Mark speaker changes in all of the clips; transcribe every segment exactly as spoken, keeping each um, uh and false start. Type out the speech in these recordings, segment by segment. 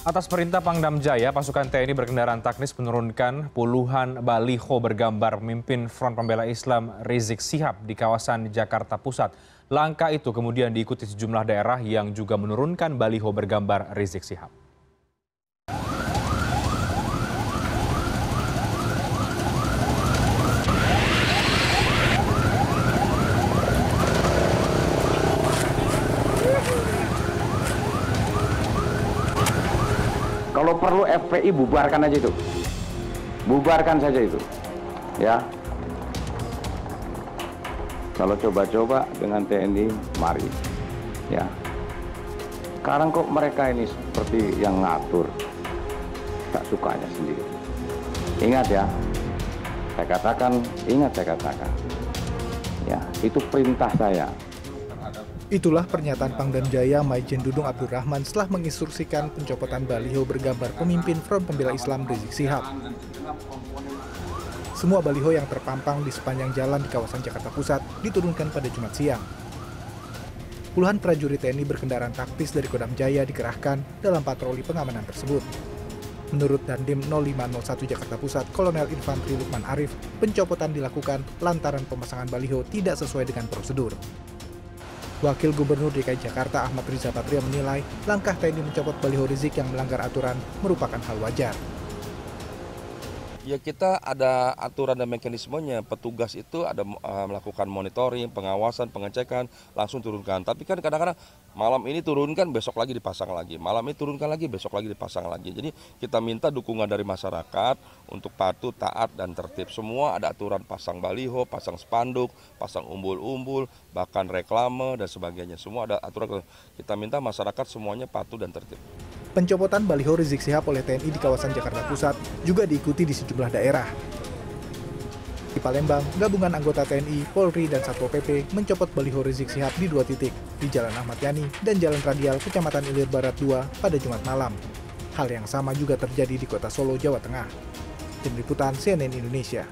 Speaker 1: Atas perintah Pangdam Jaya, pasukan T N I berkendaraan taktis menurunkan puluhan baliho bergambar pemimpin Front Pembela Islam Rizik Syihab di kawasan Jakarta Pusat. Langkah itu kemudian diikuti sejumlah daerah yang juga menurunkan baliho bergambar Rizik Syihab.
Speaker 2: Kalau perlu F P I bubarkan aja itu, bubarkan saja itu, ya. Kalau coba-coba dengan T N I, mari, ya. Sekarang kok mereka ini seperti yang ngatur, tak sukanya sendiri. Ingat ya, saya katakan, ingat saya katakan, ya itu perintah saya.
Speaker 3: Itulah pernyataan Pangdam Jaya Maijen Dudung Abdurrahman setelah menginstruksikan pencopotan baliho bergambar pemimpin Front Pembela Islam Rizik Syihab. Semua baliho yang terpampang di sepanjang jalan di kawasan Jakarta Pusat diturunkan pada Jumat siang. Puluhan prajurit T N I berkendaraan taktis dari Kodam Jaya dikerahkan dalam patroli pengamanan tersebut. Menurut Dandim nol lima nol satu Jakarta Pusat, Kolonel Infantri Lukman Arif, pencopotan dilakukan lantaran pemasangan baliho tidak sesuai dengan prosedur. Wakil Gubernur D K I Jakarta Ahmad Riza Patria menilai langkah T N I mencopot baliho Rizik yang melanggar aturan merupakan hal wajar.
Speaker 4: Ya kita ada aturan dan mekanismenya, petugas itu ada uh, melakukan monitoring, pengawasan, pengecekan, langsung turunkan. Tapi kan kadang-kadang malam ini turunkan, besok lagi dipasang lagi. Malam ini turunkan lagi, besok lagi dipasang lagi. Jadi kita minta dukungan dari masyarakat untuk patuh, taat, dan tertib. Semua ada aturan pasang baliho, pasang spanduk, pasang umbul-umbul, bahkan reklame dan sebagainya. Semua ada aturan. Kita minta masyarakat semuanya patuh dan tertib.
Speaker 3: Pencopotan baliho Rizik Syihab oleh T N I di kawasan Jakarta Pusat juga diikuti di sejumlah daerah. Di Palembang, gabungan anggota T N I, Polri, dan Satpol P P mencopot baliho Rizik Syihab di dua titik, di Jalan Ahmad Yani dan Jalan Radial, Kecamatan Ilir Barat dua pada Jumat malam. Hal yang sama juga terjadi di Kota Solo, Jawa Tengah. Tim Liputan C N N Indonesia.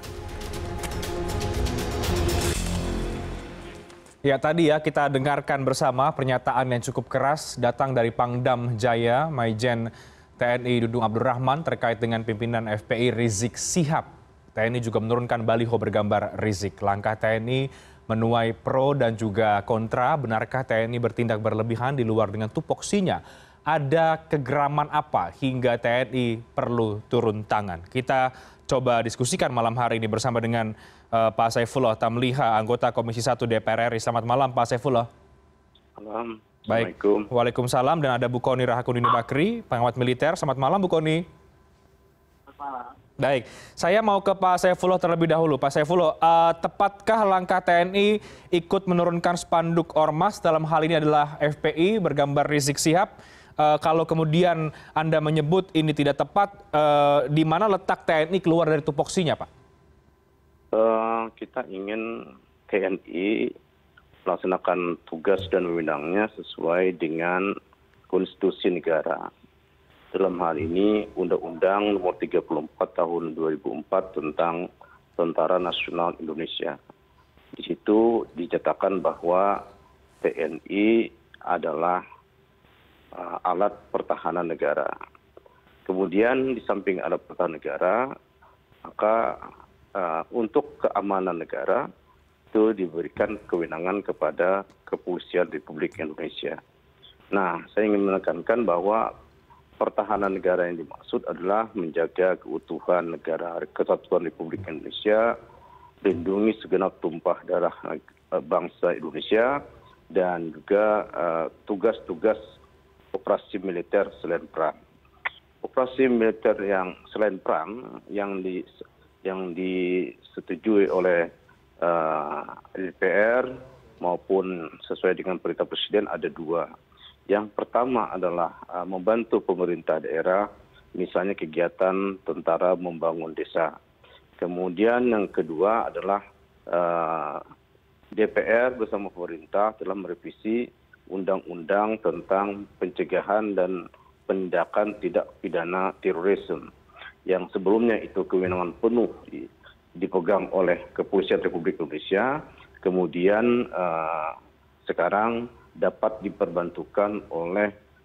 Speaker 1: Ya, tadi ya kita dengarkan bersama pernyataan yang cukup keras datang dari Pangdam Jaya, Maijen T N I Dudung Abdurrahman terkait dengan pimpinan F P I Rizik Syihab. T N I juga menurunkan baliho bergambar Rizik. Langkah T N I menuai pro dan juga kontra. Benarkah T N I bertindak berlebihan di luar dengan tupoksinya? Ada kegeraman apa hingga T N I perlu turun tangan? Kita coba diskusikan malam hari ini bersama dengan uh, Pak Saifullah Tamliha, anggota Komisi satu D P R R I. Selamat malam Pak Saifullah.
Speaker 5: Malam.
Speaker 1: Baik. Waalaikumsalam. Dan ada Bu Kony Rahakundini Bakri, pengamat militer. Selamat malam Bu Kony.
Speaker 5: Selamat malam.
Speaker 1: Baik, saya mau ke Pak Saifullah terlebih dahulu. Pak Saifullah, uh, tepatkah langkah T N I ikut menurunkan spanduk ormas, dalam hal ini adalah F P I bergambar Rizik Syihab? Uh, kalau kemudian Anda menyebut ini tidak tepat, uh, di mana letak T N I keluar dari tupoksinya, Pak?
Speaker 5: Uh, kita ingin T N I melaksanakan tugas dan wewenangnya sesuai dengan konstitusi negara. Dalam hal ini Undang-Undang Nomor tiga puluh empat Tahun dua ribu empat tentang Tentara Nasional Indonesia. Di situ dinyatakan bahwa T N I adalah uh, alat pertahanan negara. Kemudian di samping alat pertahanan negara, maka uh, untuk keamanan negara itu diberikan kewenangan kepada Kepolisian Republik Indonesia. Nah, saya ingin menekankan bahwa pertahanan negara yang dimaksud adalah menjaga keutuhan negara kesatuan Republik Indonesia, melindungi segenap tumpah darah bangsa Indonesia, dan juga tugas-tugas uh, operasi militer selain perang. Operasi militer yang selain perang yang di yang disetujui oleh uh, D P R maupun sesuai dengan perintah Presiden ada dua. Yang pertama adalah uh, membantu pemerintah daerah, misalnya kegiatan tentara membangun desa. Kemudian yang kedua adalah uh, D P R bersama pemerintah telah merevisi undang-undang tentang pencegahan dan penindakan tidak pidana terorisme, yang sebelumnya itu kewenangan penuh dipegang oleh Kepolisian Republik Indonesia, kemudian uh, sekarang dapat diperbantukan oleh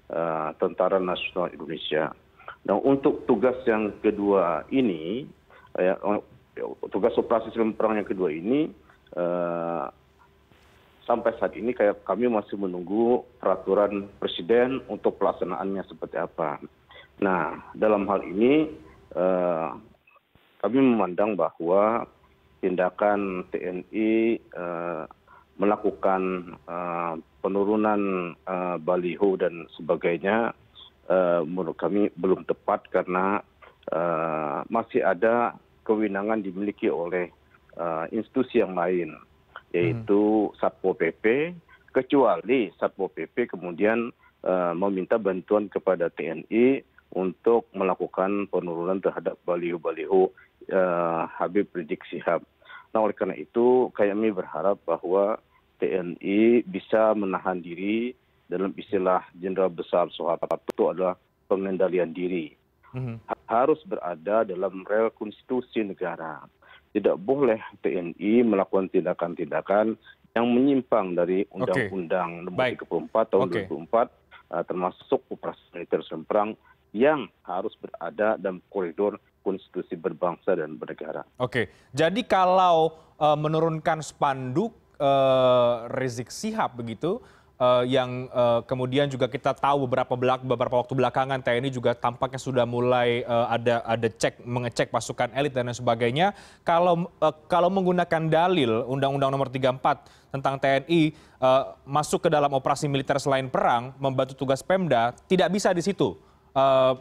Speaker 5: uh, Tentara Nasional Indonesia. Nah, untuk tugas yang kedua ini, ya, tugas operasi silam perang yang kedua ini, uh, sampai saat ini kayak kami masih menunggu peraturan presiden untuk pelaksanaannya seperti apa. Nah, dalam hal ini uh, kami memandang bahwa tindakan T N I uh, melakukan uh, penurunan uh, baliho dan sebagainya, uh, menurut kami belum tepat karena uh, masih ada kewenangan dimiliki oleh uh, institusi yang lain, yaitu Satpol P P, kecuali Satpol P P kemudian uh, meminta bantuan kepada T N I untuk melakukan penurunan terhadap baliho-baliho uh, Habib Rizik Syihab. Nah, oleh karena itu kami berharap bahwa T N I bisa menahan diri, dalam istilah Jenderal Besar Soeharto itu adalah pengendalian diri. Mm-hmm. Harus berada dalam rel konstitusi negara. Tidak boleh T N I melakukan tindakan-tindakan yang menyimpang dari Undang-Undang Nomor tiga puluh empat tahun dua ribu empat, uh, termasuk operasi militer silam perang yang harus berada dalam koridor konstitusi berbangsa dan bernegara.
Speaker 1: Oke, jadi kalau uh, menurunkan spanduk uh, Rizik Syihab begitu, uh, yang uh, kemudian juga kita tahu beberapa belak beberapa waktu belakangan T N I juga tampaknya sudah mulai uh, ada ada cek mengecek pasukan elit dan lain sebagainya. Kalau uh, kalau menggunakan dalil Undang-Undang Nomor tiga puluh empat tentang T N I uh, masuk ke dalam operasi militer selain perang, membantu tugas Pemda, tidak bisa di situ. Uh,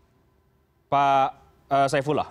Speaker 1: Pak uh, Saifullah?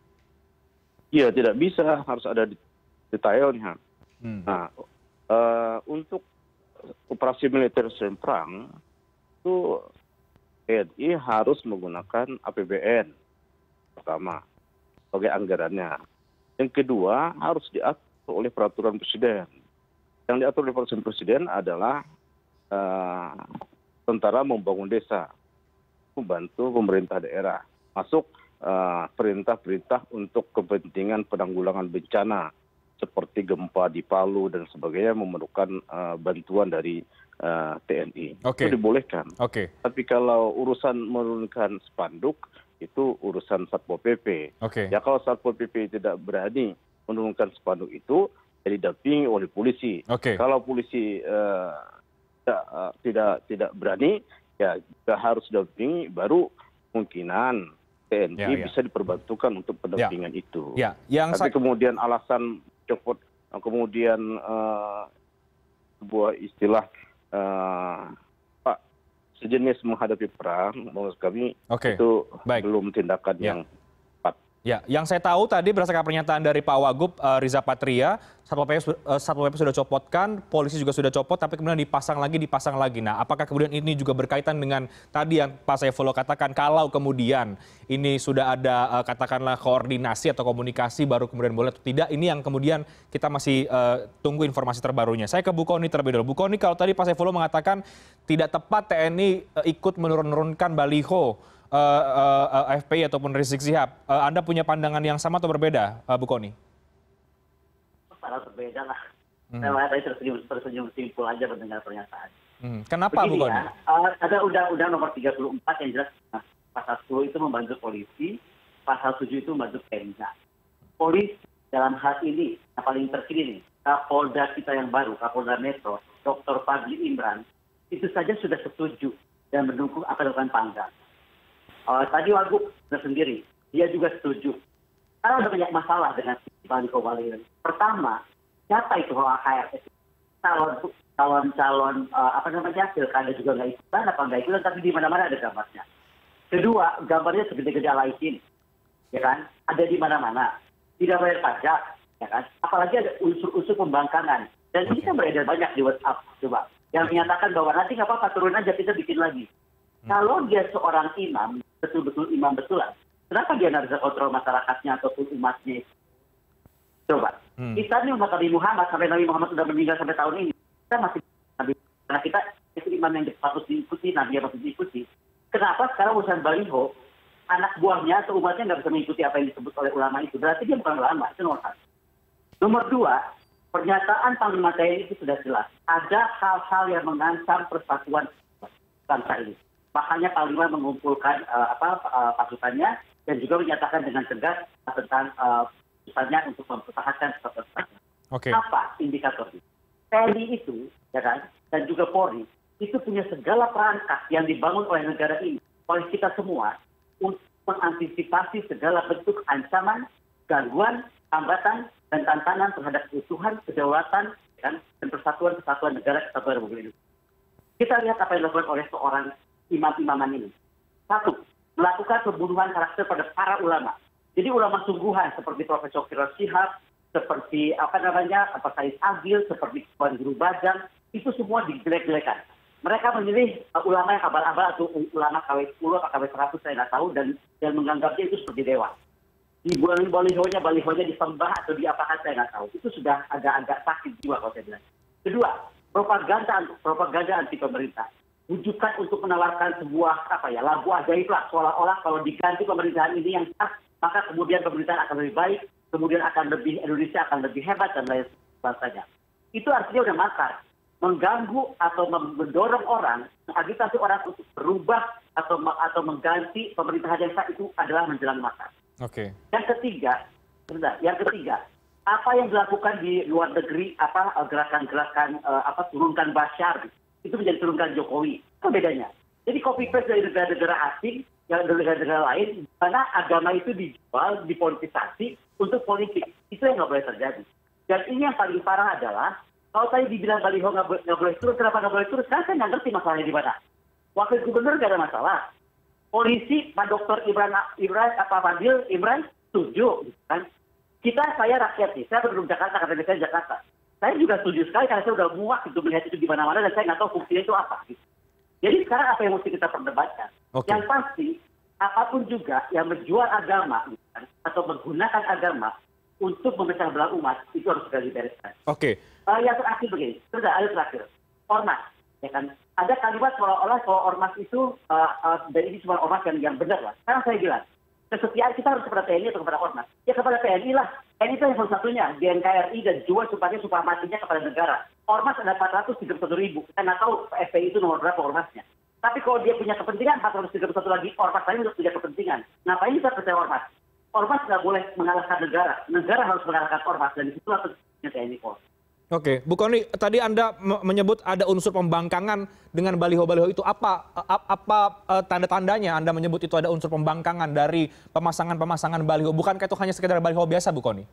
Speaker 5: Iya, tidak bisa, harus ada detailnya. Hmm. Nah, uh, untuk operasi militer silam perang itu T N I harus menggunakan A P B N pertama sebagai anggarannya. Yang kedua harus diatur oleh peraturan presiden. Yang diatur oleh peraturan presiden adalah uh, tentara membangun desa, membantu pemerintah daerah, masuk perintah-perintah uh, untuk kepentingan penanggulangan bencana seperti gempa di Palu dan sebagainya memerlukan uh, bantuan dari uh, T N I. Okay. Itu dibolehkan. Okay. Tapi kalau urusan menurunkan spanduk itu urusan Satpol P P. Okay. Ya kalau Satpol P P tidak berani menurunkan spanduk itu, ya didampingi oleh polisi. Okay. Kalau polisi uh, tidak, uh, tidak tidak berani, ya harus didampingi, baru kemungkinan T N I ya, ya. bisa diperbantukan untuk pendampingan ya. itu. Ya. Yang Tapi kemudian alasan copot, kemudian uh, sebuah istilah uh, Pak sejenis menghadapi perang, menurut kami okay. itu Baik. belum tindakan ya. yang tepat. Ya, yang saya tahu tadi berdasarkan pernyataan dari Pak Wagub uh, Riza Patria, Satpol P P, uh, Satpol P P sudah copotkan, polisi juga sudah copot, tapi kemudian dipasang lagi, dipasang lagi. Nah, apakah kemudian ini juga berkaitan dengan tadi yang Pak Saifullah katakan, kalau kemudian ini sudah ada uh, katakanlah koordinasi atau komunikasi baru kemudian boleh atau tidak, ini yang kemudian kita masih uh, tunggu informasi terbarunya. Saya ke Bu Kony terlebih dulu. Bu Kony, kalau tadi Pak Saifullah mengatakan tidak tepat T N I uh, ikut menurun-nurunkan baliho Uh, uh, uh, F P I ataupun Rizik Syihab, uh, Anda punya pandangan yang sama atau berbeda, uh, Bu Kony?
Speaker 6: Sangat berbeda lah. Hmm. Saya tadi tersenyum, tersenyum simpul aja mendengar pernyataan.
Speaker 1: Hmm. Kenapa, Begini, Bu Kony?
Speaker 6: Ya, uh, ada undang-undang nomor tiga puluh empat yang jelas, nah, pasal sepuluh itu membantu polisi, pasal tujuh itu membantu Pemda. Polisi dalam hal ini, yang paling terkini nih, Kapolda kita yang baru, Kapolda Metro, Doktor Fadli Imran, itu saja sudah setuju dan mendukung apa yang dilakukan Pangdam. Uh, tadi Wagub sendiri, dia juga setuju. Karena ada banyak masalah dengan baliho-baliho. Pertama, siapa itu H R S? Calon calon calon uh, apa namanya pilkada juga nggak ikutan, apa nggak ikutan, tapi di mana-mana ada gambarnya. Kedua, gambarnya segede-gede alaikin, ya kan? Ada di mana-mana. Tidak bayar pajak, ya kan? Apalagi ada unsur-unsur pembangkangan. Dan ini kan beredar banyak di WhatsApp, coba. Yang menyatakan bahwa nanti nggak apa-apa, turun aja, kita bikin lagi. Hmm. Kalau dia seorang imam, betul-betul imam betulan, kenapa dia nggak bisa kontrol masyarakatnya ataupun umatnya? Coba, hmm. kita ini umat Nabi Muhammad, sampai Nabi Muhammad sudah meninggal sampai tahun ini, kita masih Nabi, karena kita itu imam yang patut diikuti, Nabi yang patut diikuti. Kenapa sekarang urusan baliho, anak buahnya atau umatnya nggak bisa mengikuti apa yang disebut oleh ulama itu? Berarti dia bukan ulama, itu nomor satu. Nomor dua, pernyataan Panglima T N I itu sudah jelas. Ada hal-hal yang mengancam persatuan bangsa ini. Makanya Panglima mengumpulkan uh, apa uh, pasukannya dan juga menyatakan dengan tegas tentang uh, misalnya untuk mempertahankan kesatuan.
Speaker 1: Oke.
Speaker 6: Apa indikatornya? T N I itu, ya kan, dan juga Polri itu punya segala perangkat yang dibangun oleh negara ini, oleh kita semua untuk mengantisipasi segala bentuk ancaman, gangguan, hambatan, dan tantangan terhadap keutuhan, kedaulatan, kan, dan persatuan kesatuan negara kesatuan Republik Indonesia. Kita lihat apa yang dilakukan oleh seorang imam-imaman ini. Satu, melakukan pembunuhan karakter pada para ulama. Jadi ulama sungguhan seperti Profesor Firas Shihab, seperti apa namanya, apa Said Agil, seperti Tuan Guru Bajang, itu semua dijelek-jelekan. Mereka memilih uh, ulama yang abal-abal atau ulama K W sepuluh atau K W seratus saya nggak tahu dan dan menganggapnya itu seperti dewa. Di balihonya, balihonya disembah atau diapakan saya nggak tahu. Itu sudah agak-agak sakit jiwa kalau saya bilang. Kedua, propaganda propaganda anti pemerintah. Rujukan untuk menawarkan sebuah apa ya lagu ajaib lah, seolah-olah kalau diganti pemerintahan ini yang sah, maka kemudian pemerintahan akan lebih baik, kemudian akan lebih Indonesia akan lebih hebat dan lain sebagainya. Itu artinya udah makar, mengganggu atau mendorong orang, mengagitasi orang untuk berubah atau atau mengganti pemerintahan yang sah itu adalah menjelang makar.
Speaker 1: Oke.
Speaker 6: Yang ketiga, sebentar, yang ketiga, apa yang dilakukan di luar negeri, apa gerakan-gerakan uh, apa turunkan Bashar itu menjadi turunkan Jokowi. Apa bedanya? Jadi copy paste dari negara-negara asing, yang dari negara-negara lain, karena agama itu dijual, dipolitisasi untuk politik. Itu yang nggak boleh terjadi. Dan ini yang paling parah adalah, kalau tadi dibilang baliho nggak boleh, boleh turun, kenapa nggak boleh turun? Sekarang saya nggak ngerti masalahnya di mana. Wakil gubernur nggak ada masalah. Polisi, Pak Doktor Imran, Imran apa Fadil Imran setuju, kan? Kita, saya rakyat nih, saya penduduk Jakarta, kata saya Jakarta. Saya juga setuju sekali karena saya sudah muak itu melihat itu di mana-mana dan saya nggak tahu fungsinya itu apa. Gitu. Jadi sekarang apa yang mesti kita perdebatkan?
Speaker 1: Okay. Yang
Speaker 6: pasti, apapun juga yang menjual agama gitu, kan, atau menggunakan agama untuk memecah belah umat, itu harus segera dibereskan.
Speaker 1: Oke.
Speaker 6: Okay. Uh, yang terakhir begini, sudah ada terakhir, ormas, ya kan? Ada kalimat seolah-olah kalau ormas itu, uh, uh, dan ini cuma ormas yang, yang benar lah. Sekarang saya bilang, kesetiaan kita harus kepada T N I atau kepada ormas? Ya kepada T N I lah. T N I itu yang salah satunya, di N K R I dan jual sumpahnya sumpah matinya kepada negara. Ormas ada empat ratus tiga puluh satu ribu. Kita nggak tahu F P I itu nomor berapa ormasnya. Tapi kalau dia punya kepentingan, empat ratus tiga puluh satu lagi ormas lain untuk punya kepentingan. Ngapain kita percaya ormas? Ormas nggak boleh mengalahkan negara. Negara harus mengalahkan ormas. Dan disitulah pentingnya T N I Polri.
Speaker 1: Oke, Bu Kony, tadi Anda menyebut ada unsur pembangkangan dengan baliho-baliho itu. Apa apa uh, tanda-tandanya Anda menyebut itu ada unsur pembangkangan dari pemasangan-pemasangan baliho? Bukankah itu hanya sekedar baliho biasa, Bu Kony?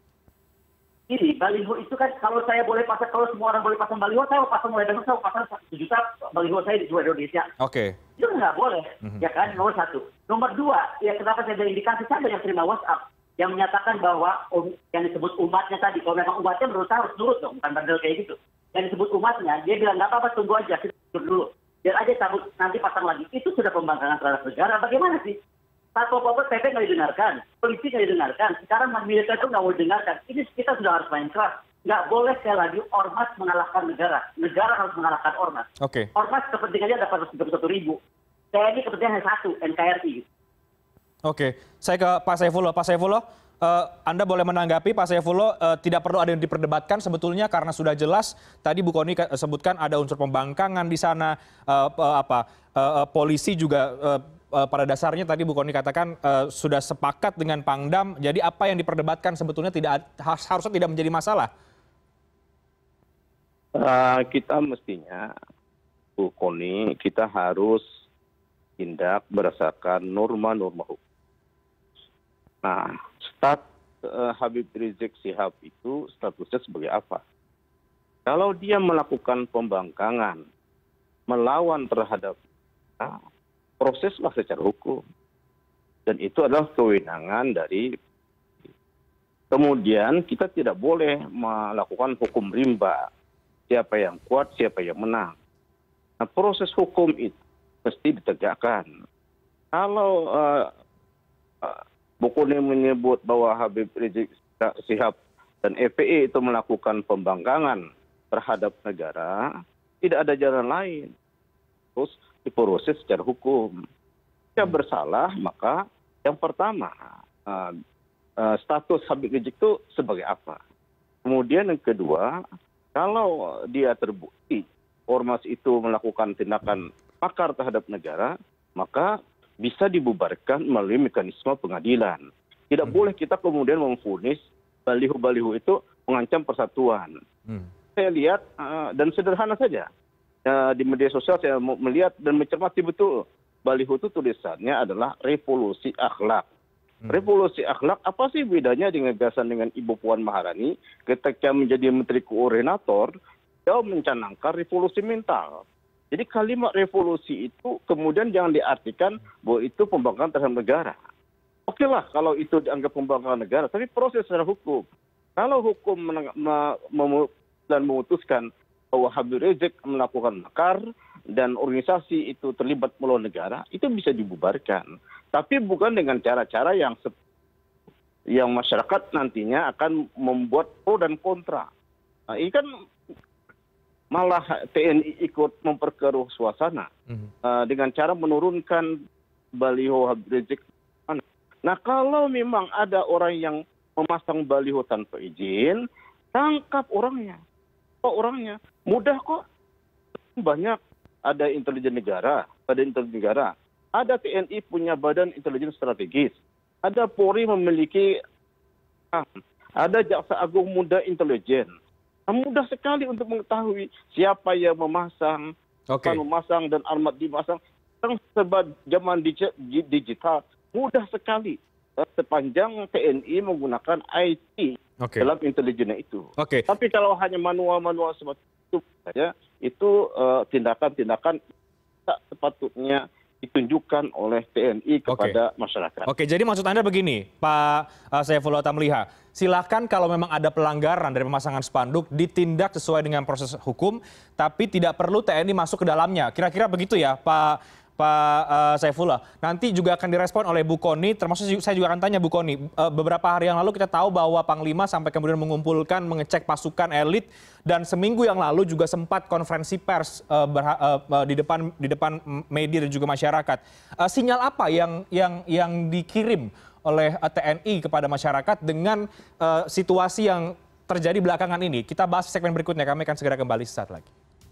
Speaker 6: Ini baliho itu kan kalau saya boleh pasang, kalau semua orang boleh pasang baliho, saya mau pasang mulai besok, saya mau pasang satu juta baliho saya di seluruh Indonesia.
Speaker 1: Oke.
Speaker 6: Itu nggak boleh,
Speaker 1: Mm-hmm.
Speaker 6: ya kan? Nomor satu. Nomor dua, ya kenapa saya ada indikasi, saya banyak terima WhatsApp yang menyatakan bahwa um, yang disebut umatnya tadi, kalau memang umatnya menurut saya harus nurut dong, bukan bandel kayak gitu. Yang disebut umatnya, dia bilang nggak apa-apa, tunggu aja, kita tunggu dulu. Biar aja cabut, nanti pasang lagi. Itu sudah pembangkangan terhadap negara. Bagaimana sih? Satpol P P nggak didengarkan, polisi nggak didengarkan, sekarang militer itu nggak mau didengarkan. Ini kita sudah harus main keras. Nggak boleh sekali lagi ormas mengalahkan negara. Negara harus mengalahkan ormas.
Speaker 1: Oke.
Speaker 6: Ormas kepentingannya ada empat ratus tiga puluh satu ribu. T N I kepentingannya satu, N K R I.
Speaker 1: Oke, saya ke Pak Saifullah. Pak Saifullah, uh, Anda boleh menanggapi. Pak Saifullah, uh, tidak perlu ada yang diperdebatkan sebetulnya karena sudah jelas. Tadi Bu Kony sebutkan ada unsur pembangkangan di sana. Uh, uh, apa? Uh, uh, polisi juga uh, uh, pada dasarnya tadi Bu Kony katakan uh, sudah sepakat dengan Pangdam. Jadi apa yang diperdebatkan sebetulnya tidak harusnya tidak menjadi masalah.
Speaker 5: Uh, kita mestinya, Bu Kony, kita harus tindak berdasarkan norma-norma hukum. Nah, stat uh, Habib Rizik Shihab itu statusnya sebagai apa? Kalau dia melakukan pembangkangan, melawan terhadap, nah, proseslah secara hukum. Dan itu adalah kewenangan dari. Kemudian kita tidak boleh melakukan hukum rimba. Siapa yang kuat, siapa yang menang. Nah, proses hukum itu mesti ditegakkan. Kalau uh, uh, Bu Kony menyebut bahwa Habib Rizik Shihab dan F P I itu melakukan pembangkangan terhadap negara, tidak ada jalan lain. Terus diproses secara hukum. Jika bersalah, maka yang pertama, uh, uh, status Habib Rizik itu sebagai apa? Kemudian yang kedua, kalau dia terbukti ormas itu melakukan tindakan makar terhadap negara, maka bisa dibubarkan melalui mekanisme pengadilan. Tidak boleh kita kemudian memvonis baliho-baliho itu mengancam persatuan. Hmm. Saya lihat, uh, dan sederhana saja, uh, di media sosial saya melihat dan mencermati betul, baliho itu tulisannya adalah revolusi akhlak. Hmm. Revolusi akhlak, apa sih bedanya dengan gagasan dengan Ibu Puan Maharani ketika menjadi Menteri Koordinator, dia mencanangkan revolusi mental. Jadi kalimat revolusi itu kemudian jangan diartikan bahwa itu pembangkangan terhadap negara. Oke lah kalau itu dianggap pembangkangan negara, tapi proses secara hukum. Kalau hukum dan memutuskan bahwa Habib Rizik melakukan makar dan organisasi itu terlibat melawan negara, itu bisa dibubarkan. Tapi bukan dengan cara-cara yang yang masyarakat nantinya akan membuat pro dan kontra. Nah, ini kan malah T N I ikut memperkeruh suasana mm-hmm. uh, dengan cara menurunkan baliho Habib Rizik. Nah, kalau memang ada orang yang memasang baliho tanpa izin, tangkap orangnya. Kok orangnya? Mudah kok. Banyak. Ada intelijen negara, ada intelijen negara. Ada T N I punya badan intelijen strategis. Ada Polri memiliki, ada Jaksa Agung Muda Intelijen. Nah, mudah sekali untuk mengetahui siapa yang memasang, okay. memasang dan alamat dimasang. Sebab zaman digital, mudah sekali. Sepanjang T N I menggunakan I T okay. dalam intelijennya itu.
Speaker 1: Okay.
Speaker 5: Tapi kalau hanya manual-manual seperti itu saja, itu tindakan-tindakan uh, tak sepatutnya ditunjukkan oleh T N I kepada okay. masyarakat.
Speaker 1: Oke, jadi maksud Anda begini, Pak uh, Saifullah Tamliha, silakan kalau memang ada pelanggaran dari pemasangan spanduk ditindak sesuai dengan proses hukum, tapi tidak perlu T N I masuk ke dalamnya. Kira-kira begitu ya, Pak Pak uh, Saifullah. Nanti juga akan direspon oleh Bu Kony, termasuk saya juga akan tanya Bu Kony. Uh, beberapa hari yang lalu kita tahu bahwa Panglima sampai kemudian mengumpulkan, mengecek pasukan elit, dan seminggu yang lalu juga sempat konferensi pers uh, berha, uh, di depan di depan media dan juga masyarakat. Uh, sinyal apa yang yang yang dikirim oleh uh, T N I kepada masyarakat dengan uh, situasi yang terjadi belakangan ini? Kita bahas di segmen berikutnya. Kami akan segera kembali sesaat lagi.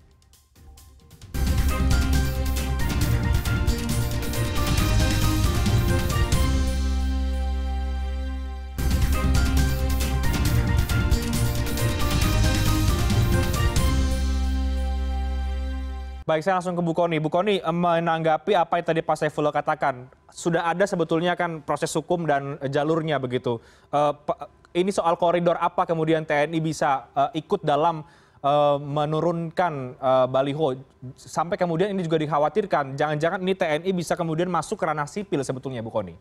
Speaker 1: Baik, saya langsung ke Bu Kony. Bu Kony, menanggapi apa yang tadi Pak Saifullah katakan, sudah ada sebetulnya kan proses hukum dan jalurnya begitu. Uh, ini soal koridor apa kemudian T N I bisa uh, ikut dalam uh, menurunkan uh, baliho, sampai kemudian ini juga dikhawatirkan, jangan-jangan ini T N I bisa kemudian masuk ke ranah sipil sebetulnya, Bu Kony.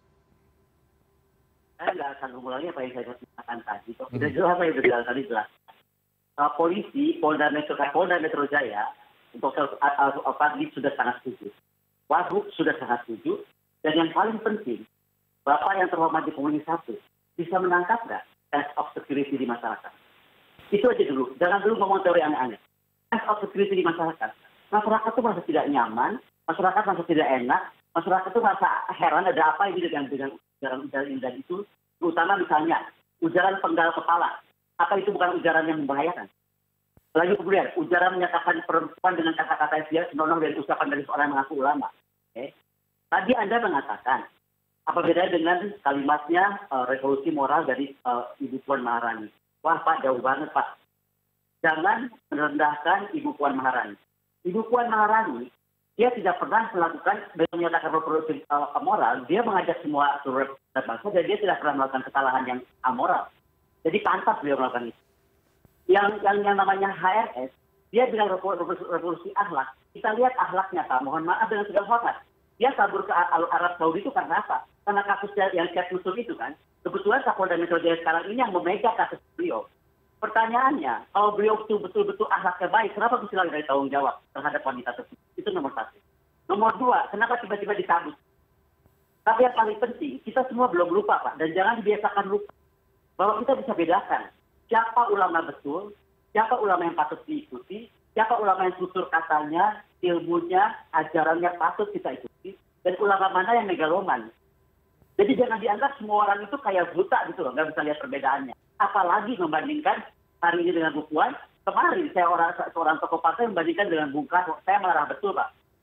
Speaker 6: Saya nggak akan mengulangi apa yang saya katakan tadi. Tidak jelas apa yang sudah tadi jelas. Uh, polisi, Polda Metro, Polda Metro Jaya, untuk Al-Fadli sudah sangat setuju. Wahub sudah sangat setuju. Dan yang paling penting, Bapak yang terhormat di Komisi satu bisa menangkap nggak sense of security di masyarakat? Itu aja dulu. Jangan dulu ngomong teori aneh-aneh. Sense of security di masyarakat. Masyarakat itu merasa tidak nyaman, masyarakat merasa tidak enak, masyarakat itu merasa heran ada apa ini dengan dengan ujaran-ujaran indah itu. Terutama misalnya, ujaran penggal kepala. Apa itu bukan ujaran yang membahayakan? Lagi kemudian, ujaran menyatakan perempuan dengan kata-kata yang dia senonoh dari ucapan dari seorang mengaku ulama. Okay. Tadi Anda mengatakan, apa bedanya dengan kalimatnya uh, revolusi moral dari uh, Ibu Puan Maharani. Wah Pak, jauh banget Pak. Jangan merendahkan Ibu Puan Maharani. Ibu Puan Maharani, dia tidak pernah melakukan, menyatakan revolusi uh, moral, dia mengajak semua seluruh bangsa, dan dia tidak pernah melakukan kesalahan yang amoral. Jadi pantas beliau melakukan itu. Yang, yang yang namanya H R S, dia bilang revolusi, revolusi akhlak. Kita lihat akhlaknya, Pak. Mohon maaf dengan segala hormat. Dia kabur ke Arab Saudi itu karena apa? Karena kasus yang Syed Nusur itu kan. Kebetulan Kapolda Metro Jaya sekarang ini yang memegang kasus beliau. Pertanyaannya, kalau beliau betul-betul akhlaknya baik, kenapa bisa lagi dari tanggung jawab terhadap wanita tersebut? Itu nomor satu. Nomor dua, kenapa tiba-tiba dicabut? Tapi yang paling penting, kita semua belum lupa, Pak. Dan jangan dibiasakan lupa. Bahwa kita bisa bedakan siapa ulama betul, siapa ulama yang patut diikuti, siapa ulama yang tutur katanya, ilmunya, ajarannya patut kita ikuti, dan ulama mana yang megaloman. Jadi jangan dianggap semua orang itu kayak buta gitu loh, nggak bisa lihat perbedaannya. Apalagi membandingkan hari ini dengan Bu Puan, kemarin saya orang seorang tokoh partai membandingkan dengan Bung Karno, saya marah betul Pak.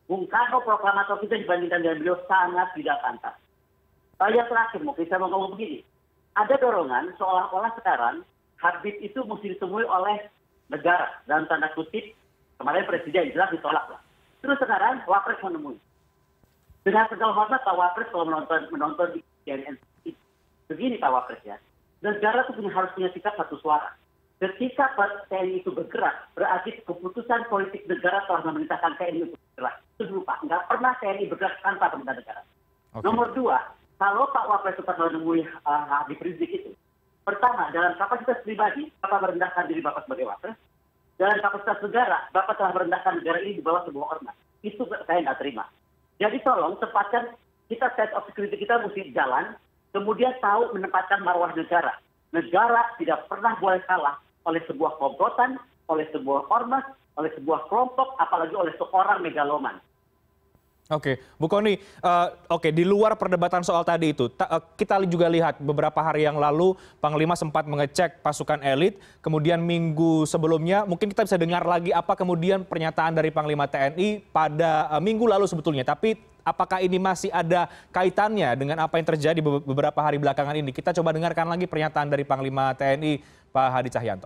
Speaker 6: Bung Karno proklamator kita dibandingkan dengan beliau sangat tidak pantas. Saya terakhir mungkin saya mau ngomong begini. Ada dorongan seolah-olah sekarang Habib itu mesti ditemui oleh negara. Dalam tanda kutip, kemarin Presiden jelas ditolak lah. Terus sekarang Wapres menemui. Dengan segala hormat Pak Wapres kalau menonton, menonton di C N N. Begini Pak Wapres ya. Negara itu punya, harus punya sikap satu suara. Ketika T N I itu bergerak, berarti keputusan politik negara telah memerintahkan T N I untuk bergerak. Itu dulu Pak, nggak pernah T N I bergerak tanpa perintah negara. Okay. Nomor dua, kalau Pak Wapres sempat menemui uh, Habib Rizik itu, pertama, dalam kapasitas pribadi, Bapak merendahkan diri Bapak sebagai Wapres. Dalam kapasitas negara, Bapak telah merendahkan negara ini di bawah sebuah ormas. Itu saya nggak terima. Jadi tolong tempatkan kita set of security kita mesti jalan, kemudian tahu menempatkan marwah negara. Negara tidak pernah boleh kalah oleh sebuah komplotan, oleh sebuah ormas, oleh sebuah kelompok, apalagi oleh seorang megaloman.
Speaker 1: Oke, Bu Kony, uh, oke di luar perdebatan soal tadi itu, ta, uh, kita juga lihat beberapa hari yang lalu Panglima sempat mengecek pasukan elit, kemudian minggu sebelumnya mungkin kita bisa dengar lagi apa kemudian pernyataan dari Panglima T N I pada uh, minggu lalu sebetulnya, tapi apakah ini masih ada kaitannya dengan apa yang terjadi beberapa hari belakangan ini? Kita coba dengarkan lagi pernyataan dari Panglima T N I Pak Hadi Cahyanto.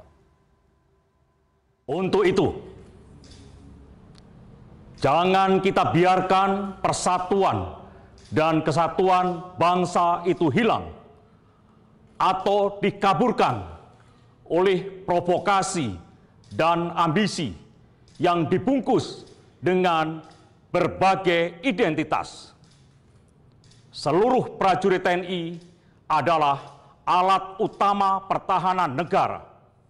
Speaker 7: Untuk itu, jangan kita biarkan persatuan dan kesatuan bangsa itu hilang atau dikaburkan oleh provokasi dan ambisi yang dibungkus dengan berbagai identitas. Seluruh prajurit T N I adalah alat utama pertahanan negara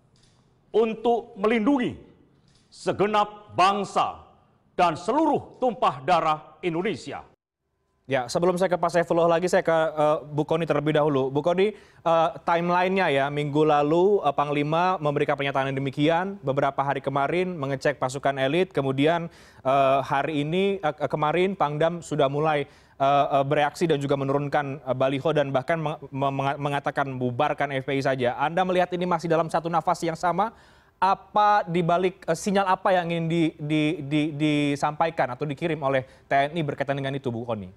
Speaker 7: untuk melindungi segenap bangsa dan seluruh tumpah darah Indonesia.
Speaker 1: Ya, sebelum saya ke Pak Saifullah lagi, saya ke uh, Bu Kony terlebih dahulu. Bu Kony, uh, timeline-nya ya, minggu lalu uh, Panglima memberikan pernyataan yang demikian, beberapa hari kemarin mengecek pasukan elit, kemudian uh, hari ini, uh, kemarin Pangdam sudah mulai uh, uh, bereaksi dan juga menurunkan uh, baliho dan bahkan meng meng mengatakan bubarkan F P I saja. Anda melihat ini masih dalam satu nafas yang sama? Apa dibalik uh, sinyal apa yang ingin di, di, di, disampaikan atau dikirim oleh T N I berkaitan dengan itu, Bu Kony?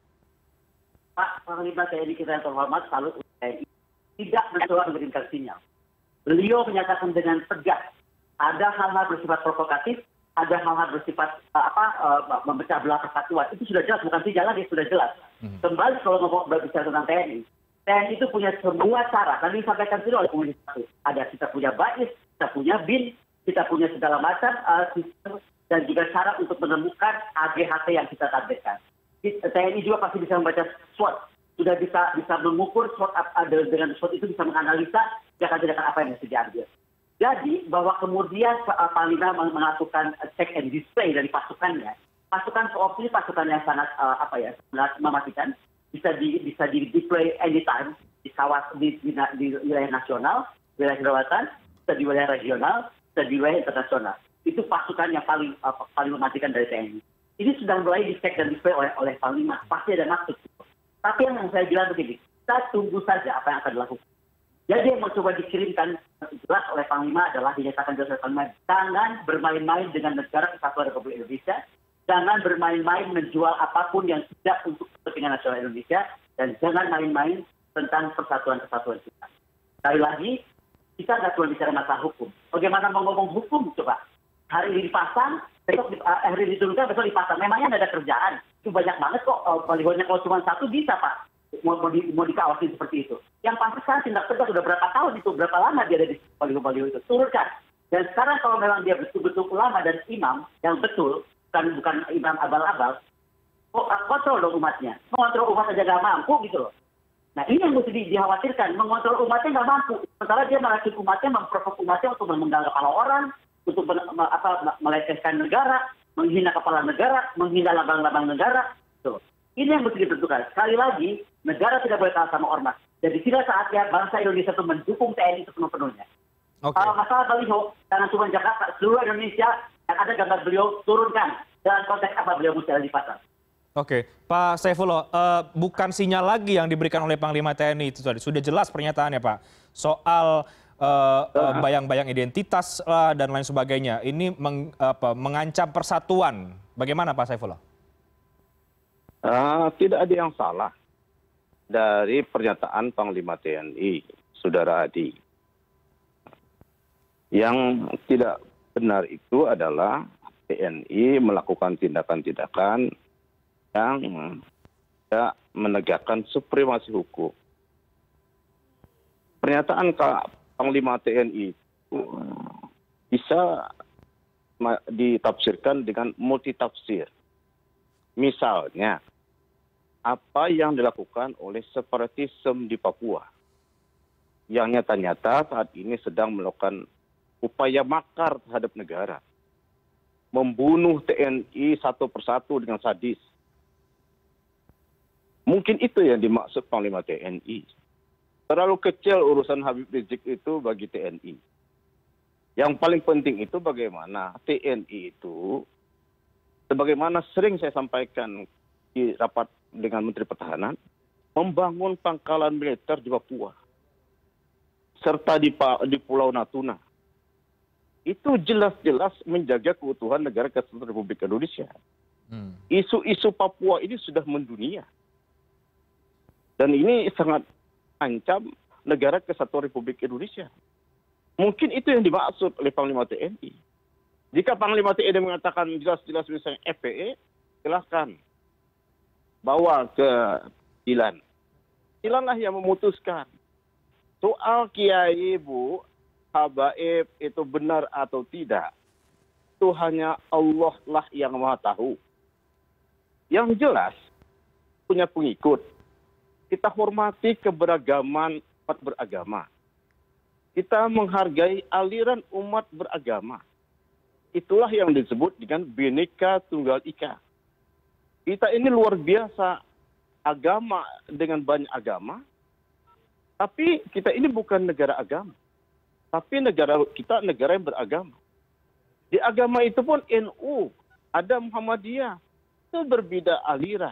Speaker 6: Pak Panglima T N I kita yang terhormat, salut T N I, tidak mencoba memberikan sinyal. Beliau menyatakan dengan tegas, ada hal-hal bersifat provokatif, ada hal-hal bersifat uh, apa uh, memecah belah persatuan. Itu sudah jelas, bukan sinyal lagi, sudah jelas. Hmm. Kembali kalau mau berbicara tentang T N I, T N I itu punya semua cara. Tadi disampaikan sudah oleh Komisi satu. Ada kita punya BAIS, kita punya B I N, kita punya segala macam uh, sistem dan juga cara untuk menemukan A G H T yang kita targetkan. T N I juga pasti bisa membaca SWOT, sudah bisa bisa mengukur SWOT dengan SWOT itu bisa menganalisa tindakan-tindakan apa yang harus diambil. Jadi bahwa kemudian uh, Panglima melakukan check and display dari pasukannya, pasukan kooperatif pasukan yang sangat uh, apa ya sangat mematikan, bisa di bisa di display anytime di kawasan di, di, di wilayah nasional, wilayah kedaulatan, bisa di wilayah regional, bisa di wilayah internasional. Itu pasukan yang paling uh, paling mematikan dari T N I. Ini sudah mulai dicek dan display oleh oleh Panglima. Pasti ada maksud. Tapi yang saya bilang begini, kita tunggu saja apa yang akan dilakukan. Jadi yang mencoba dikirimkan jelas oleh Panglima adalah dinyatakan jelas oleh Panglima, jangan bermain-main dengan negara kesatuan Republik Indonesia, jangan bermain-main menjual apapun yang tidak untuk kepentingan nasional Indonesia, dan jangan main-main tentang persatuan-kesatuan kita. Sekali lagi, kita nggak cuma bicara masalah hukum. Bagaimana mau ngomong hukum coba? Hari ini dipasang, besok uh, hari ini diturunkan, besok dipasang. Memangnya nggak ada kerjaan? Itu banyak banget kok. Uh, balihonya kalau cuma satu bisa Pak. Mau, mau, di, mau dikawasin seperti itu. Yang pasti sekarang tindak tegas sudah berapa tahun itu, berapa lama dia ada di baliho-baliho itu. Turunkan. Dan sekarang kalau memang dia betul-betul ulama dan imam yang betul, bukan bukan imam abal-abal, kontrol dong umatnya. Mengontrol umat aja nggak mampu gitu loh. Nah ini yang mesti di, dikhawatirkan. Mengontrol umatnya nggak mampu. Sementara dia meracun umatnya, memprovok umatnya untuk memenggal kepala orang, untuk apa, melecehkan negara, menghina kepala negara, menghina lambang-lambang negara. Tuh. Ini yang mesti ditentukan. Sekali lagi, negara tidak boleh kalah sama ormas. Jadi tidak saatnya bangsa Indonesia itu mendukung T N I sepenuh-penuhnya. Okay. Kalau masalah baliho, jangan cuma Jakarta, seluruh Indonesia yang ada gambar beliau turunkan. Dalam konteks apa beliau mesti ada di pasar.
Speaker 1: Oke, Pak Saifullah, uh, bukan sinyal lagi yang diberikan oleh Panglima T N I itu tadi. Sudah jelas pernyataannya Pak. Soal uh, uh, bayang-bayang identitas lah dan lain sebagainya. Ini meng, apa, mengancam persatuan. Bagaimana Pak Saifullah?
Speaker 5: Uh, tidak ada yang salah dari pernyataan Panglima T N I, Saudara Adi. Yang tidak benar itu adalah T N I melakukan tindakan-tindakan yang tidak menegakkan supremasi hukum. Pernyataan Panglima T N I itu bisa ditafsirkan dengan multitafsir. Misalnya, apa yang dilakukan oleh separatisme di Papua, yang nyata-nyata saat ini sedang melakukan upaya makar terhadap negara, membunuh T N I satu persatu dengan sadis. Mungkin itu yang dimaksud Panglima T N I. Terlalu kecil urusan Habib Rizik itu bagi T N I. Yang paling penting itu bagaimana T N I itu, sebagaimana sering saya sampaikan di rapat dengan Menteri Pertahanan, membangun pangkalan militer di Papua, serta di, di Pulau Natuna. Itu jelas-jelas menjaga keutuhan negara Kesatuan Republik Indonesia. Isu-isu hmm. Papua ini sudah mendunia. Dan ini sangat ancam negara Kesatuan Republik Indonesia. Mungkin itu yang dimaksud oleh Panglima T N I. Jika Panglima T N I mengatakan jelas-jelas misalnya F P E, silahkan bawa ke pengadilan. Pengadilanlah yang memutuskan. Soal Kiai, Bu, habaib itu benar atau tidak, itu hanya Allah lah yang maha tahu. Yang jelas, punya pengikut. Kita hormati keberagaman umat beragama. Kita menghargai aliran umat beragama. Itulah yang disebut dengan Bhinneka Tunggal Ika. Kita ini luar biasa, agama dengan banyak agama, tapi kita ini bukan negara agama. Tapi negara kita negara yang beragama. Di agama itu pun N U, ada Muhammadiyah, itu berbeda aliran.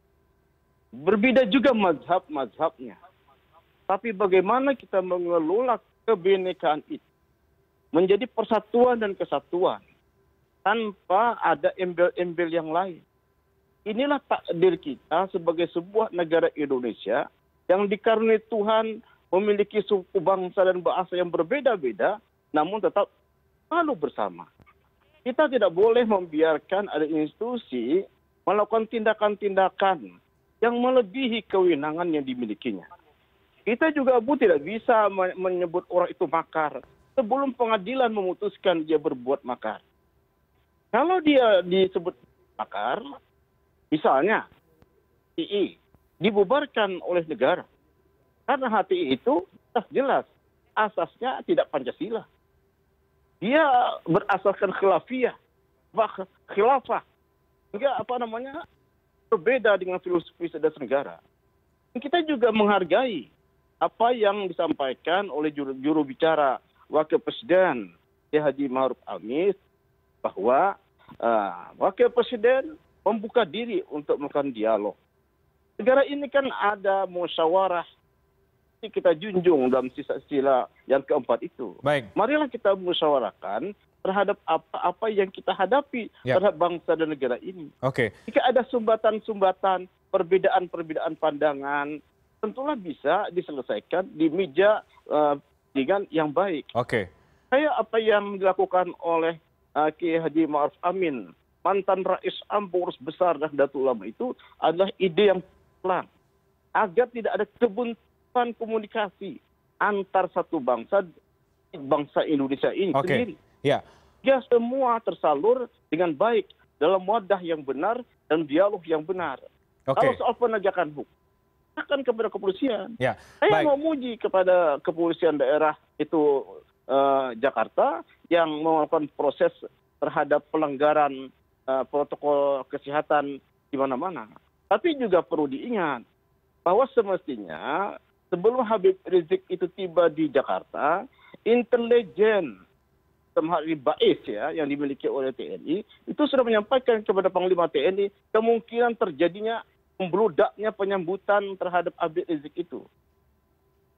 Speaker 5: Berbeda juga mazhab-mazhabnya. Tapi bagaimana kita mengelola kebinekaan itu menjadi persatuan dan kesatuan tanpa ada embel-embel yang lain. Inilah takdir kita sebagai sebuah negara Indonesia yang dikaruniai Tuhan memiliki suku bangsa dan bahasa yang berbeda-beda, namun tetap selalu bersama. Kita tidak boleh membiarkan ada institusi melakukan tindakan-tindakan yang melebihi kewenangan yang dimilikinya. Kita juga, Bu, tidak bisa menyebut orang itu makar sebelum pengadilan memutuskan dia berbuat makar. Kalau dia disebut makar, misalnya H T I dibubarkan oleh negara. Karena H T I itu jelas asasnya tidak Pancasila. Dia berasaskan khilafiyah, khilafah. Sehingga apa namanya berbeda dengan filosofi dasar negara. Kita juga menghargai apa yang disampaikan oleh juru, juru bicara Wakil Presiden Kiai Haji Ma'ruf Amin bahwa uh, Wakil Presiden membuka diri untuk melakukan dialog. Negara ini kan ada musyawarah, kita junjung dalam sila yang keempat itu.
Speaker 1: Baik.
Speaker 5: Marilah kita musyawarahkan terhadap apa-apa yang kita hadapi ya. Terhadap bangsa dan negara ini.
Speaker 1: Oke.
Speaker 5: Jika ada sumbatan-sumbatan, perbedaan-perbedaan pandangan, tentulah bisa diselesaikan di meja uh, dengan yang baik.
Speaker 1: Oke.
Speaker 5: Kayak apa yang dilakukan oleh uh, Kiai Haji Ma'ruf Amin, mantan Rais Am Pengurus Besar Nahdlatul Ulama, itu adalah ide yang pelan agar tidak ada kebuntuan komunikasi antar satu bangsa, bangsa Indonesia ini
Speaker 1: Oke.
Speaker 5: sendiri.
Speaker 1: Ya.
Speaker 5: Ya, semua tersalur dengan baik dalam wadah yang benar dan dialog yang benar.
Speaker 1: Oke.
Speaker 5: Kalau soal penegakan hukum, akan kepada kepolisian.
Speaker 1: Ya.
Speaker 5: Saya
Speaker 1: Baik.
Speaker 5: mau muji kepada kepolisian daerah itu uh, Jakarta yang melakukan proses terhadap pelanggaran uh, protokol kesehatan di mana-mana. Tapi juga perlu diingat bahwa semestinya sebelum Habib Rizik itu tiba di Jakarta, intelijen termasuk Bais ya yang dimiliki oleh T N I itu sudah menyampaikan kepada Panglima T N I kemungkinan terjadinya membludaknya penyambutan terhadap Habib Rizik itu.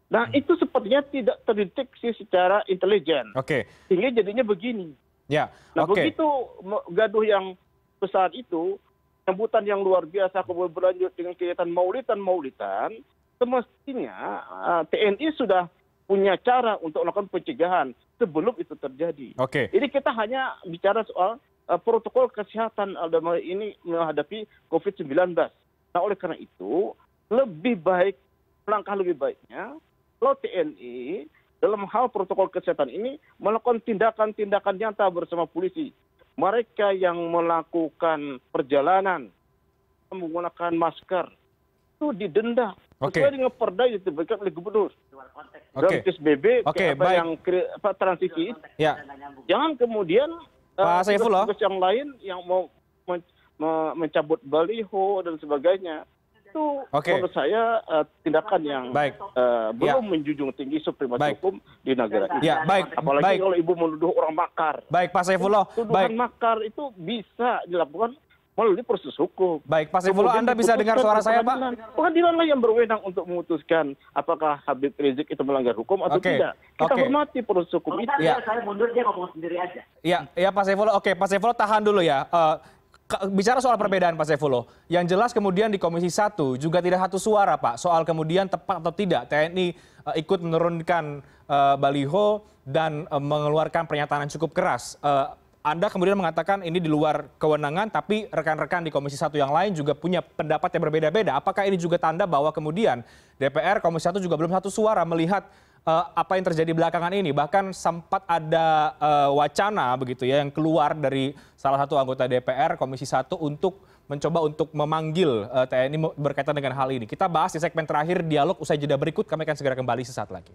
Speaker 8: Nah, hmm. itu sepertinya tidak terdeteksi secara intelijen.
Speaker 1: Oke. Okay.
Speaker 8: Sehingga jadinya begini.
Speaker 1: Ya.
Speaker 8: Nah,
Speaker 1: okay.
Speaker 8: begitu gaduh yang besar itu, sambutan yang luar biasa kemudian berlanjut dengan kegiatan maulitan-maulitan, semestinya uh, T N I sudah punya cara untuk melakukan pencegahan sebelum itu terjadi.
Speaker 1: Oke. Okay.
Speaker 8: Jadi kita hanya bicara soal uh, protokol kesehatan dalam ini menghadapi covid sembilan belas. Nah, oleh karena itu, lebih baik, langkah lebih baiknya, kalau T N I dalam hal protokol kesehatan ini melakukan tindakan-tindakan nyata bersama polisi. Mereka yang melakukan perjalanan menggunakan masker itu didenda
Speaker 1: okay.
Speaker 8: sesuai dengan perda yang diterbitkan oleh gubernur.
Speaker 1: Oke.
Speaker 8: Dalam P S B B
Speaker 1: okay,
Speaker 8: apa yang apa, transisi.
Speaker 1: Ya.
Speaker 8: Jangan kemudian
Speaker 1: Pak Saifullah,
Speaker 8: tugas yang lain yang mau men, me, mencabut baliho dan sebagainya. Itu
Speaker 1: okay.
Speaker 8: menurut saya uh, tindakan yang
Speaker 1: baik.
Speaker 8: Uh, belum
Speaker 1: ya.
Speaker 8: menjunjung tinggi supremasi
Speaker 1: baik.
Speaker 8: hukum di negara ini.
Speaker 1: Ya, baik.
Speaker 8: Apalagi
Speaker 1: baik.
Speaker 8: kalau ibu menuduh orang makar.
Speaker 1: Baik, Pak Saifullah.
Speaker 8: Tuduhan
Speaker 1: baik.
Speaker 8: makar itu bisa dilakukan melalui proses hukum.
Speaker 1: Baik, Pak Saifullah, Anda bisa dengar suara saya, Pak?
Speaker 8: Pengadilanlah yang berwenang untuk memutuskan apakah Habib Rizik itu melanggar hukum atau
Speaker 1: okay.
Speaker 8: tidak. Kita
Speaker 1: okay.
Speaker 8: hormati proses hukum
Speaker 6: oh,
Speaker 8: itu.
Speaker 6: Ya. Saya mundur, dia ngomong sendiri aja.
Speaker 1: Ya, ya Pak Saifullah. Oke, Pak Saifullah tahan dulu ya. Uh, Bicara soal perbedaan Pak Saifullah, yang jelas kemudian di Komisi satu juga tidak satu suara Pak soal kemudian tepat atau tidak T N I uh, ikut menurunkan uh, baliho dan uh, mengeluarkan pernyataan yang cukup keras. Uh, Anda kemudian mengatakan ini di luar kewenangan, tapi rekan-rekan di Komisi satu yang lain juga punya pendapat yang berbeda-beda. Apakah ini juga tanda bahwa kemudian D P R Komisi satu juga belum satu suara melihat Uh, apa yang terjadi belakangan ini? Bahkan sempat ada uh, wacana begitu ya yang keluar dari salah satu anggota D P R Komisi satu untuk mencoba untuk memanggil uh, T N I berkaitan dengan hal ini. Kita bahas di segmen terakhir dialog usai jeda berikut. Kami akan segera kembali sesaat lagi.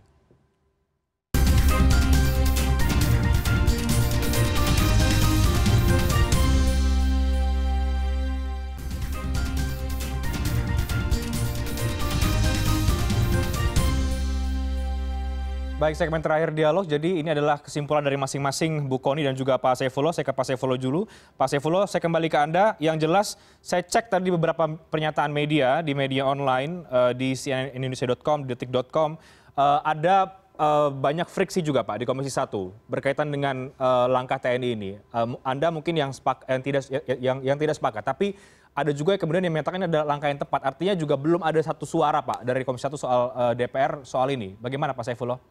Speaker 1: Baik, segmen terakhir dialog. Jadi ini adalah kesimpulan dari masing-masing Bu Kony dan juga Pak Saifullah. Saya ke Pak Saifullah dulu. Pak Saifullah, saya kembali ke Anda. Yang jelas, saya cek tadi beberapa pernyataan media di media online uh, di c n n indonesia dot com, detik dot com. Uh, ada uh, banyak friksi juga Pak di Komisi satu berkaitan dengan uh, langkah T N I ini. Uh, Anda mungkin yang, sepak, yang tidak yang, yang tidak sepakat, tapi ada juga yang kemudian yang menyatakan ini adalah langkah yang tepat. Artinya juga belum ada satu suara Pak dari Komisi satu soal uh, D P R soal ini. Bagaimana Pak Saifullah?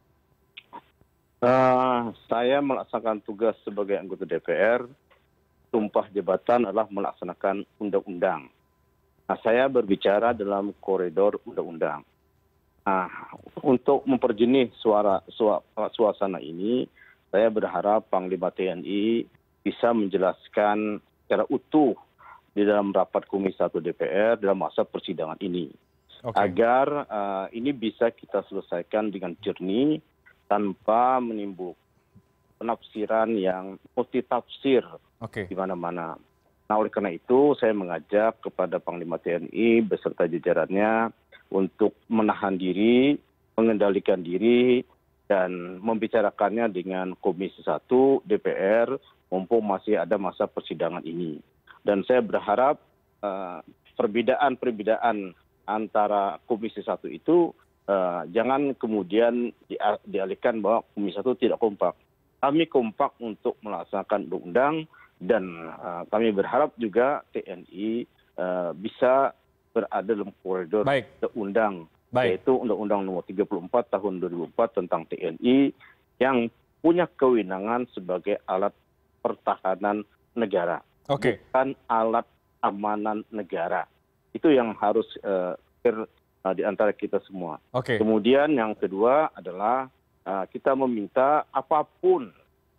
Speaker 5: Uh, saya melaksanakan tugas sebagai anggota D P R, sumpah jabatan adalah melaksanakan undang-undang. Nah, saya berbicara dalam koridor undang-undang. Nah, untuk memperjenih suara suasana ini, saya berharap Panglima T N I bisa menjelaskan secara utuh di dalam rapat Komisi satu D P R dalam masa persidangan ini. Okay. Agar uh, ini bisa kita selesaikan dengan jernih, tanpa menimbulkan penafsiran yang multitafsir okay. di mana-mana. Nah, oleh karena itu saya mengajak kepada Panglima T N I beserta jajarannya untuk menahan diri, mengendalikan diri, dan membicarakannya dengan Komisi satu D P R mumpung masih ada masa persidangan ini. Dan saya berharap uh, perbedaan-perbedaan antara Komisi satu itu Uh, jangan kemudian di, dialihkan bahwa Komisi satu tidak kompak. Kami kompak untuk melaksanakan undang-undang dan uh, kami berharap juga T N I uh, bisa berada dalam koridor undang, yaitu Undang-Undang Nomor tiga puluh empat Tahun dua ribu empat tentang T N I yang punya kewenangan sebagai alat pertahanan negara, okay. bukan alat amanan negara. Itu yang harus uh, ter Uh, di antara kita semua.
Speaker 1: Okay.
Speaker 5: Kemudian yang kedua adalah uh, kita meminta apapun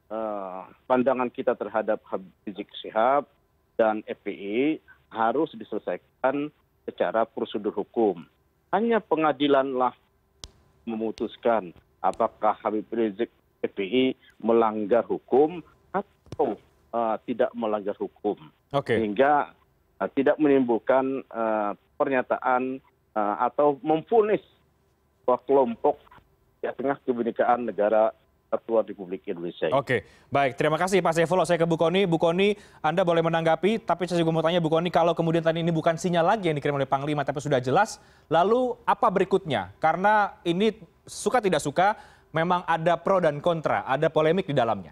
Speaker 5: uh, pandangan kita terhadap Habib Rizik Syihab dan F P I harus diselesaikan secara prosedur hukum. Hanya pengadilanlah memutuskan apakah Habib Rizik F P I melanggar hukum atau uh, tidak melanggar hukum.
Speaker 1: Okay.
Speaker 5: Sehingga uh, tidak menimbulkan uh, pernyataan Uh, atau memvonis bahwa kelompok di tengah kebinekaan negara
Speaker 8: Kesatuan Republik Indonesia.
Speaker 1: Oke, baik. Terima kasih Pak Saifullah. Saya ke Bu Kony. Bu Kony, Anda boleh menanggapi, tapi saya juga mau tanya Bu Kony, kalau kemudian tadi ini bukan sinyal lagi yang dikirim oleh Panglima, tapi sudah jelas, lalu apa berikutnya? Karena ini suka tidak suka, memang ada pro dan kontra, ada polemik di dalamnya.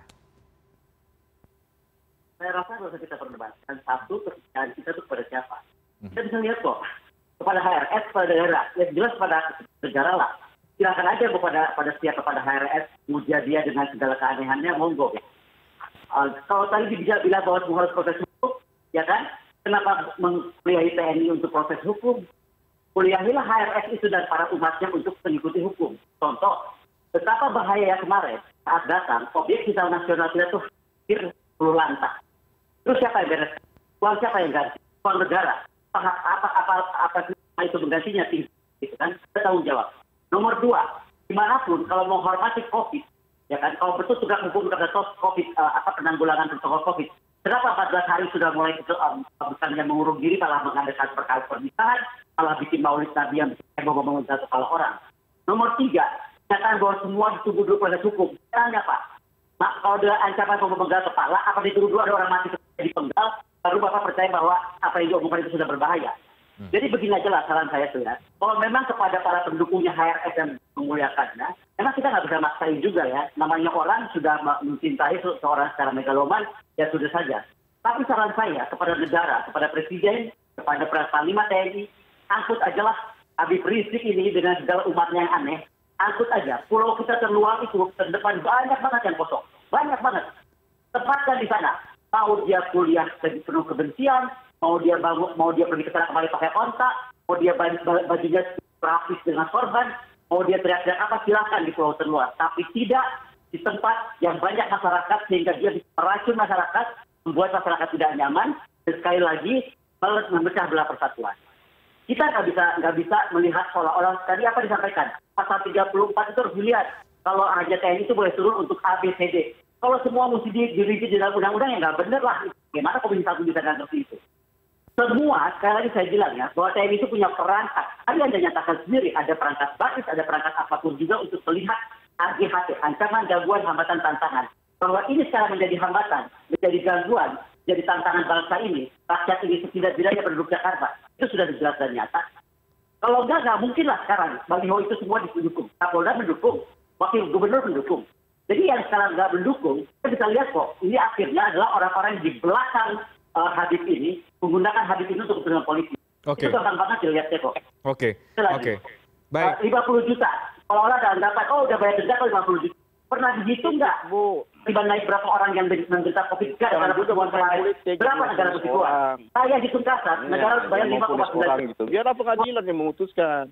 Speaker 6: Saya rasa kalau kita perdebatkan, satu kepercayaan kita itu kepada siapa. Kita bisa lihat kok, kepada H R S, kepada daerah, ya jelas kepada negara lah. Silakan aja kepada pada setiap kepada H R S, kemudian dia dengan segala keanehannya, monggo. Ya. Uh, kalau tadi dia bilang bahwa semua harus proses hukum, ya kan? Kenapa mengkuliahi T N I untuk proses hukum? Kuliahilah H R S itu dan para umatnya untuk mengikuti hukum. Contoh, betapa bahaya kemarin saat datang, objek vital nasional kita tuh hampir sepuluh lantak. Terus siapa yang beres? Uang siapa yang ganti? Uang negara. Apa apa apa, apa itu menggantinya? Gitu kan? Kita tanggung jawab. Nomor dua, dimanapun kalau mau hormati COVID, ya kan, kalau betul sudah hukum karena COVID, uh, apa penanggulangan protokol COVID, kenapa empat belas hari sudah mulai itu um, bukannya mengurung diri, malah mengadakan perkara pernikahan, malah bikin maulid Nabi yang bisa ngomong satu kepala orang. Nomor tiga, nyatakan bahwa semua ditunggu dulu proses hukum. Caranya Pak, nah, kalau ada ancaman mau memenggal kepala, apa ditunggu dulu ada orang mati dipenggal, baru Bapak percaya bahwa apa yang diomongkan itu sudah berbahaya. Jadi begini aja lah saran saya tuh ya. Kalau memang kepada para pendukungnya H R S dan memuliakannya, memang kita nggak bisa maksain juga ya. Namanya orang sudah mencintai seorang secara megaloman, ya sudah saja. Tapi saran saya kepada negara, kepada presiden, kepada Panglima T N I, angkut aja lah Habib Rizik ini dengan segala umatnya yang aneh. Angkut aja. Pulau kita terluar itu terdepan banyak banget yang kosong. Banyak banget. Tempatkan di sana. Mau dia kuliah penuh kebencian, mau dia bangun, mau dia pergi ke sana kembali pakai kontak, mau dia bajunya rapis dengan korban, mau dia teriak-teriak apa, silakan di pulau terluar. Tapi tidak di tempat yang banyak masyarakat sehingga dia bisa meracun masyarakat, membuat masyarakat tidak nyaman, dan sekali lagi memecah belah persatuan. Kita nggak bisa nggak bisa melihat seolah-olah tadi apa disampaikan pasal tiga puluh empat itu harus dilihat kalau hanya T N I itu boleh turun untuk A B C D. Kalau semua mesti dirinci di dalam undang-undang ya nggak benar lah. Bagaimana Komisi satu bisa ngerti itu? Semua, sekali lagi saya bilang ya, bahwa T N I itu punya perangkat. Tadi Anda nyatakan sendiri, ada perangkat basis, ada perangkat apapun juga untuk melihat A G H T, ancaman, gangguan, hambatan, tantangan. Bahwa ini sekarang menjadi hambatan, menjadi gangguan, jadi tantangan bangsa ini, rakyat ini setidak-tidaknya penduduk Jakarta. Itu sudah jelas dan nyata. Kalau enggak, nggak mungkin lah sekarang. Baliho itu semua didukung. Kapolda mendukung, wakil gubernur mendukung. Jadi yang sekarang nggak mendukung, kita bisa lihat kok, ini akhirnya adalah orang-orang yang di belakang uh, Habib ini, menggunakan Habib ini untuk kepentingan politik.
Speaker 1: Okay.
Speaker 6: Itu gampang banget dilihatnya kok.
Speaker 1: Oke, okay. oke. Okay. Baik.
Speaker 6: Uh, lima puluh juta. Kalau orang ada anggapan, oh udah bayar denda kok lima puluh juta. Pernah dihitung nggak, Bu? Tiba naik berapa orang yang menderita COVID? Nggak, negara pertemuan kemarin. Berapa negara mesti keluar? Saya hitung kasar, negara bayar lima koma sembilan juta.
Speaker 8: Gitu. Biar pengadilan yang memutuskan.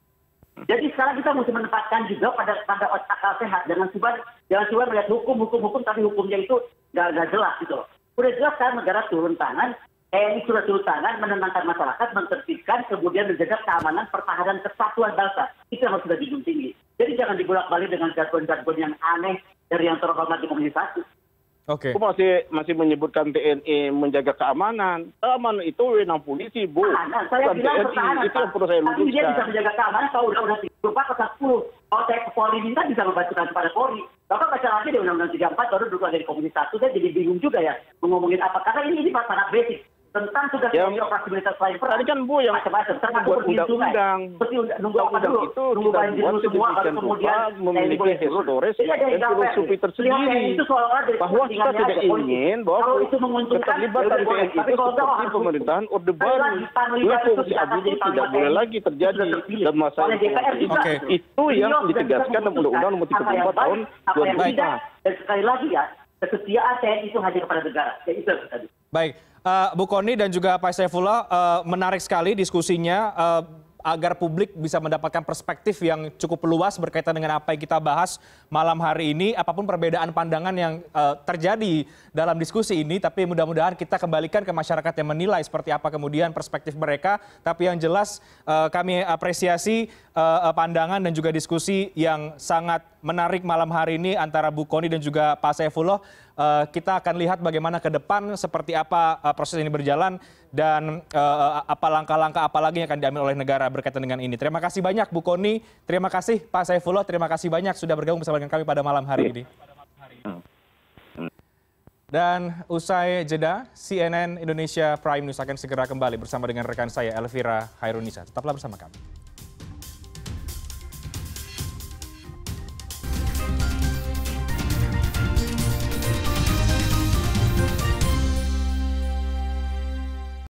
Speaker 6: Jadi sekarang kita mesti menempatkan juga pada pada akal sehat, jangan coba jangan coba melihat hukum hukum hukum tapi hukumnya itu nggak nggak jelas gitu loh. Udah jelas kan negara turun tangan, T N I sudah turun tangan menenangkan masyarakat, mentertibkan, kemudian menjaga keamanan, pertahanan, kesatuan bangsa. Itu yang harus sudah dijunjung tinggi. Jadi jangan dibolak-balik dengan jargon-jargon yang aneh dari yang terhormat di Komisi satu.
Speaker 1: Oke.
Speaker 8: Aku masih masih menyebutkan T N I menjaga keamanan. Keamanan itu wewenang polisi, Bu.
Speaker 6: Nah, saya
Speaker 8: bukan
Speaker 6: bilang
Speaker 8: T N I.
Speaker 6: pertahanan,
Speaker 8: Itu yang perlu saya
Speaker 6: tapi dia bisa
Speaker 8: luruskan.
Speaker 6: menjaga keamanan kalau udah-udah tiga puluh empat pasal sepuluh. Kalau saya ke Polri minta bisa membantukan kepada Polri. Bapak baca lagi di Undang-Undang tiga puluh empat baru dulu dari Komisi satu, saya jadi bingung juga ya ngomongin apa. Karena ini ini sangat basic tentang tugas
Speaker 8: Ya,
Speaker 6: operasi militer selain perang.
Speaker 8: Tadi kan Bu yang
Speaker 6: macam-macam. Termasuk
Speaker 8: buat
Speaker 6: pergi sungai.
Speaker 8: undang-undang.
Speaker 6: Seperti undang- nunggu apa
Speaker 8: Undang-undang
Speaker 6: dulu?
Speaker 8: itu
Speaker 6: Nunggu
Speaker 8: kita
Speaker 6: banjir
Speaker 8: buat
Speaker 6: dulu semua, baru
Speaker 8: sedemikian
Speaker 6: kemudian
Speaker 8: rupa memiliki
Speaker 6: T N I boleh turun.
Speaker 8: historis
Speaker 6: Jadi ada
Speaker 8: dan
Speaker 6: yang sampai-
Speaker 8: filosofi
Speaker 6: lihat
Speaker 8: tersendiri.
Speaker 6: T N I itu seolah-olah dari
Speaker 8: Bahwa kita
Speaker 6: kepentingannya
Speaker 8: tidak
Speaker 6: aja, politik.
Speaker 8: ingin bahwa
Speaker 6: Kalau itu menguntungkan,
Speaker 8: keterlibatan
Speaker 6: ya udah
Speaker 8: T N
Speaker 6: boleh.
Speaker 8: I
Speaker 6: Tapi
Speaker 8: itu
Speaker 6: kalau enggak,
Speaker 8: seperti
Speaker 6: harus
Speaker 8: pemerintahan Orde
Speaker 6: Sekali
Speaker 8: Baru.
Speaker 6: lagi, Panglima
Speaker 8: Dua
Speaker 6: itu
Speaker 8: fungsi
Speaker 6: bisa
Speaker 8: abdi
Speaker 6: menjadi
Speaker 8: tidak
Speaker 6: Panglima
Speaker 8: boleh
Speaker 6: T N I.
Speaker 8: lagi terjadi
Speaker 6: Sudah terpilih
Speaker 8: dan masa
Speaker 6: oleh D P R juga.
Speaker 1: Oke.
Speaker 8: itu yang
Speaker 6: Beliau sudah
Speaker 8: ditegaskan
Speaker 6: bisa
Speaker 8: dalam Undang-Undang Nomor tiga puluh empat
Speaker 6: apa
Speaker 8: tahun
Speaker 6: yang baik, apa
Speaker 8: dua
Speaker 6: yang
Speaker 8: ribu
Speaker 6: tidak.
Speaker 8: empat.
Speaker 6: Dan sekali lagi ya, kesetiaan T N I itu hanya kepada negara. Ya itu yang tadi.
Speaker 1: Baik, uh, Bu Kony dan juga Pak Saifullah, uh, menarik sekali diskusinya uh, agar publik bisa mendapatkan perspektif yang cukup luas berkaitan dengan apa yang kita bahas malam hari ini. Apapun perbedaan pandangan yang uh, terjadi dalam diskusi ini, tapi mudah-mudahan kita kembalikan ke masyarakat yang menilai seperti apa kemudian perspektif mereka. Tapi yang jelas uh, kami apresiasi uh, pandangan dan juga diskusi yang sangat menarik malam hari ini antara Bu Kony dan juga Pak Saifullah. Uh, kita akan lihat bagaimana ke depan seperti apa uh, proses ini berjalan dan uh, apa langkah-langkah apa lagi yang akan diambil oleh negara berkaitan dengan ini. Terima kasih banyak Bu Kony, terima kasih Pak Saifullah, terima kasih banyak sudah bergabung bersama dengan kami pada malam hari ini. Dan usai jeda, C N N Indonesia Prime News akan segera kembali bersama dengan rekan saya Elvira Hairunisa. Tetaplah bersama kami.